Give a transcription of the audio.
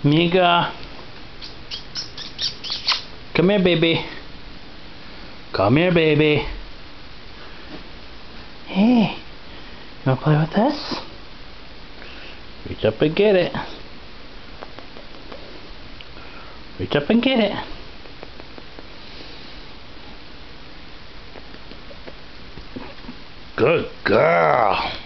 Miga. Come here, baby. Come here, baby. Hey, you wanna play with this? Reach up and get it. Reach up and get it. Good girl.